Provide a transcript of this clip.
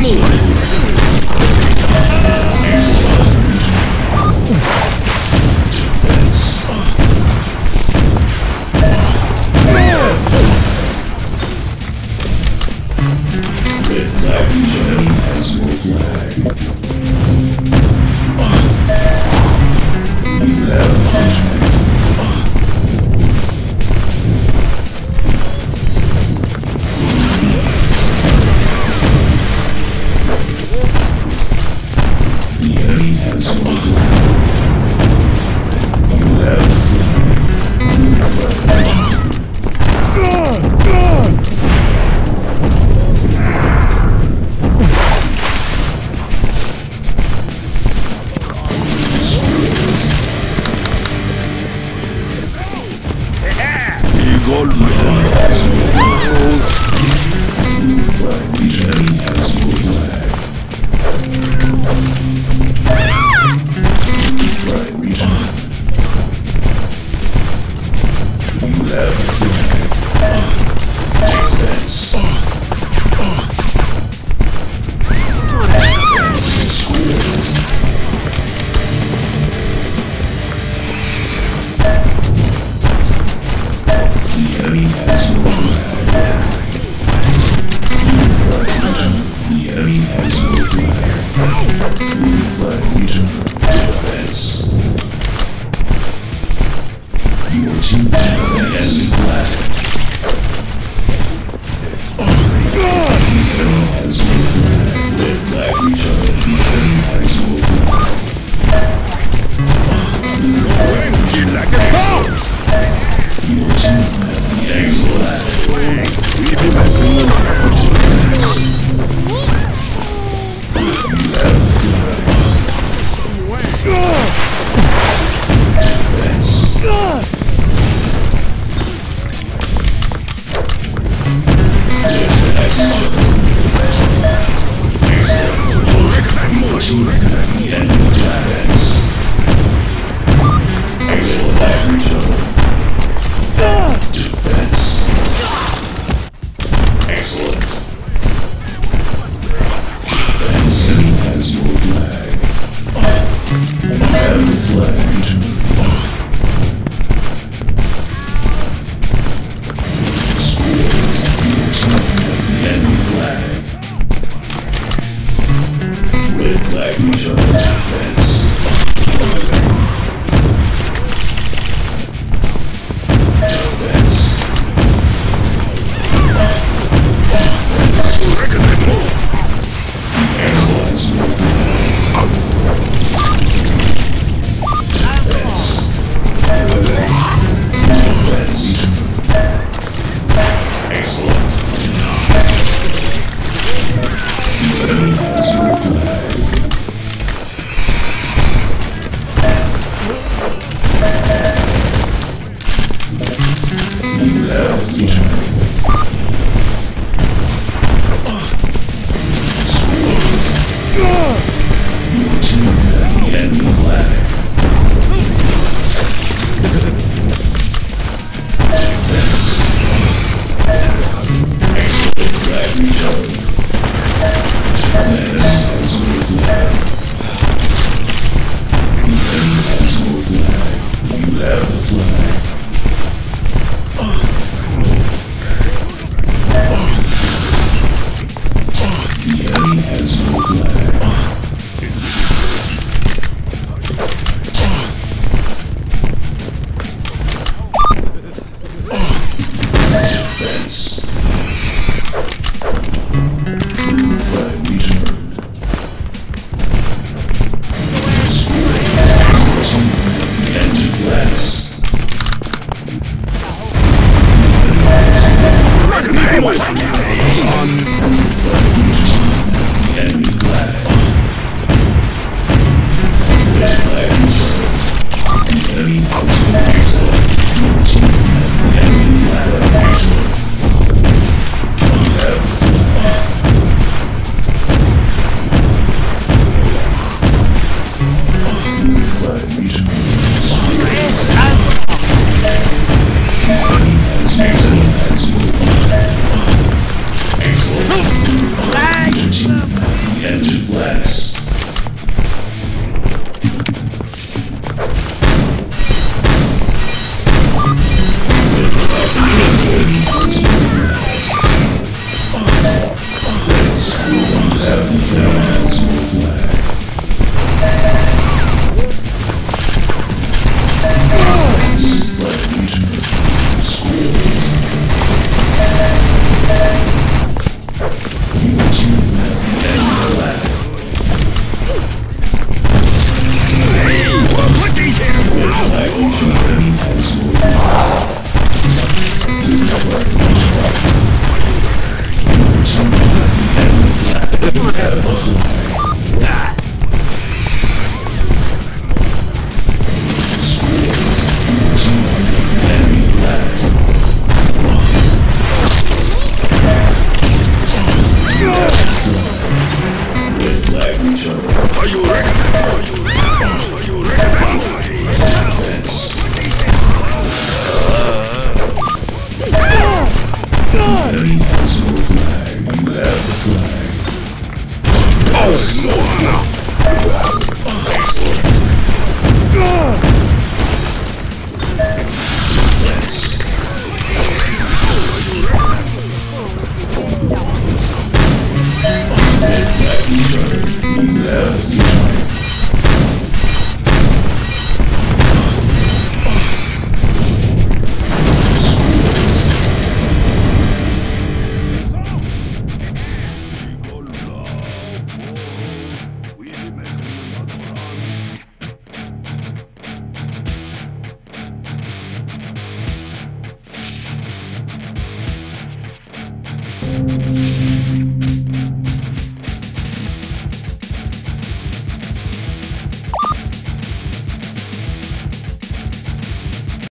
me! Red flag enemy has your flag. You have a flag. The enemy has your flag. You have a flag. Eagle Man. Blue flag region has your flag. Blue flag region. You have the flag. Defense. Defense squares. The enemy has your flag. Blue flag region. The enemy has your flag. Blue flag region. Defense. Your team has an enemy flag. The enemy has your flag. Red flag region. The enemy has your flag. Blue flag region. Your team has the enemy flag. You have the has no flag. Flag region. Schools. Your team has the enemy flag. What these here? Flag region enemy has no flag. Your team has the enemy flag. You have the flag. Are you ready? Are you ready? Enemy has no flag. You have the flag. Oh, no.